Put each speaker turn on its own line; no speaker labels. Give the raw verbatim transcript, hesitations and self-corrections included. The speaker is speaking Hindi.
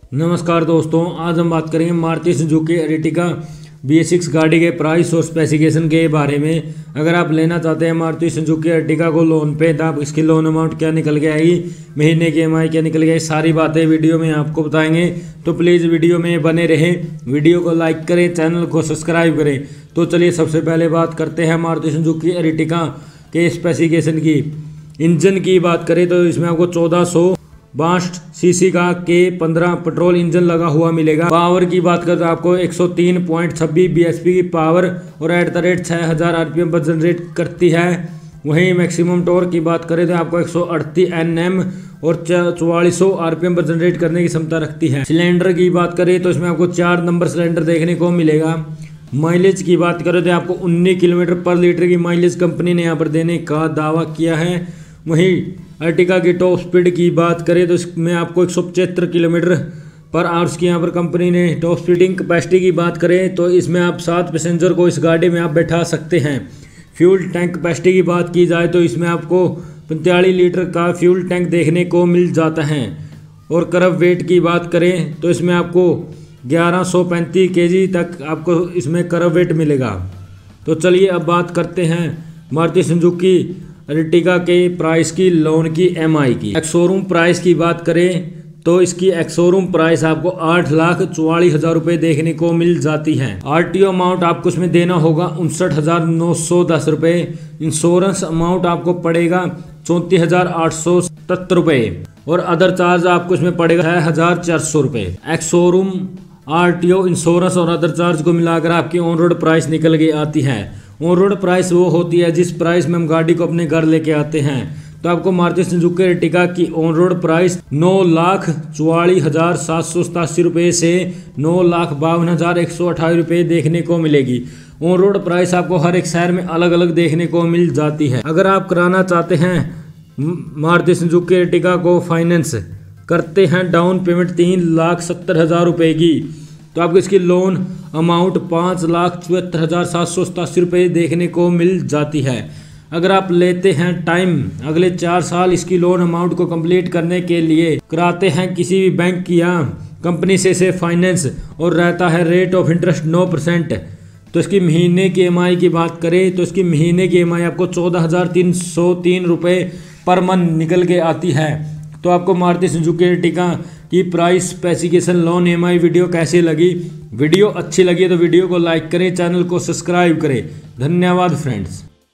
नमस्कार दोस्तों, आज हम बात करेंगे Maruti Suzuki Ertiga B S six गाड़ी के प्राइस और स्पेसिफिकेशन के बारे में। अगर आप लेना चाहते हैं मारुति सुजुकी एर्टिगा को लोन पे, तो आप इसकी लोन अमाउंट क्या निकल के आएगी, महीने की ई एम आई क्या निकल के आएगी, सारी बातें वीडियो में आपको बताएंगे। तो प्लीज़ वीडियो में बने रहें, वीडियो को लाइक करें, चैनल को सब्सक्राइब करें। तो चलिए सबसे पहले बात करते हैं मारुति सुजुकी एर्टिगा के स्पेसिफिकेशन की। इंजन की बात करें तो इसमें आपको चौदह सौ बासठ सीसी का के पंद्रह पेट्रोल इंजन लगा हुआ मिलेगा। पावर की बात करें तो आपको एक सौ तीन पॉइंट छब्बीस बी एच पी की पावर और एट द रेट छः हज़ार आर पी एम पर जनरेट करती है। वहीं मैक्सिमम टॉर्क की बात करें तो आपको एक सौ अड़तीस एन एम और चौवालीस सौ आर पी एम पर जनरेट करने की क्षमता रखती है। सिलेंडर की बात करें तो इसमें आपको चार नंबर सिलेंडर देखने को मिलेगा। माइलेज की बात करें तो आपको उन्नीस किलोमीटर पर लीटर की माइलेज कंपनी ने यहाँ पर देने का दावा किया है। वहीं अर्टिगा की टॉप स्पीड की बात करें तो इसमें आपको एक सौ पचहत्तर किलोमीटर पर आवर्स की यहाँ पर कंपनी ने टॉप स्पीडिंग कैपेसिटी की बात करें तो इसमें आप सात पैसेंजर को इस गाड़ी में आप बैठा सकते हैं। फ्यूल टैंक कैपेसिटी की बात की जाए तो इसमें आपको पैंतालीस लीटर का फ्यूल टैंक देखने को मिल जाता है। और कर्व वेट की बात करें तो इसमें आपको ग्यारह सौ पैंतीस के जी तक आपको इसमें कर्व वेट मिलेगा। तो चलिए अब बात करते हैं मारुति सुजुकी एर्टिगा के प्राइस की, लोन की, ई एम आई की। एक्स शोरूम प्राइस की बात करें तो इसकी एक्स शोरूम प्राइस आपको आठ लाख चौवालीस हजार रुपये देखने को मिल जाती है। आर टी ओ अमाउंट आपको इसमें देना होगा उनसठ हजार नौ सौ दस रुपये। इंश्योरेंस अमाउंट आपको पड़ेगा चौंतीस हजार आठ सौ सत्तर रुपये और अदर चार्ज आपको इसमें पड़ेगा छः हजार चार सौ रुपये। Ex showroom, R T O, insurance और अदर चार्ज को मिलाकर आपकी ऑन रोड प्राइस निकल के आती है। ऑन रोड प्राइस वो होती है जिस प्राइस में हम गाड़ी को अपने घर लेके आते हैं। तो आपको मारुति सुजुकी एर्टिगा की ऑन रोड प्राइस नौ लाख चौवालीस हजार सात सौ सतासी रुपये से नौ लाख बावन हजार एक सौ अठाईस रुपये देखने को मिलेगी। ऑन रोड प्राइस आपको हर एक शहर में अलग अलग देखने को मिल जाती है। अगर आप कराना चाहते हैं मारुति सुजुकी एर्टिगा को फाइनेंस, करते हैं डाउन पेमेंट तीन लाख सत्तर हजार रुपये की, तो आपको इसकी लोन अमाउंट पाँच लाख चौहत्तर हज़ार सात सौ सतासी रुपये देखने को मिल जाती है। अगर आप लेते हैं टाइम अगले चार साल इसकी लोन अमाउंट को कंप्लीट करने के लिए, कराते हैं किसी भी बैंक या कंपनी से से फाइनेंस और रहता है रेट ऑफ इंटरेस्ट नौ परसेंट, तो इसकी महीने की ई एम आई की बात करें तो इसकी महीने की ई एम आई आपको चौदह हज़ार तीन सौ तीन रुपये पर मंथ निकल के आती है। तो आपको मारुति सुजुकी एर्टिगा की price, specification, loan, E M I video कैसी लगी? वीडियो अच्छी लगी तो वीडियो को लाइक करें, चैनल को सब्सक्राइब करें। धन्यवाद फ्रेंड्स।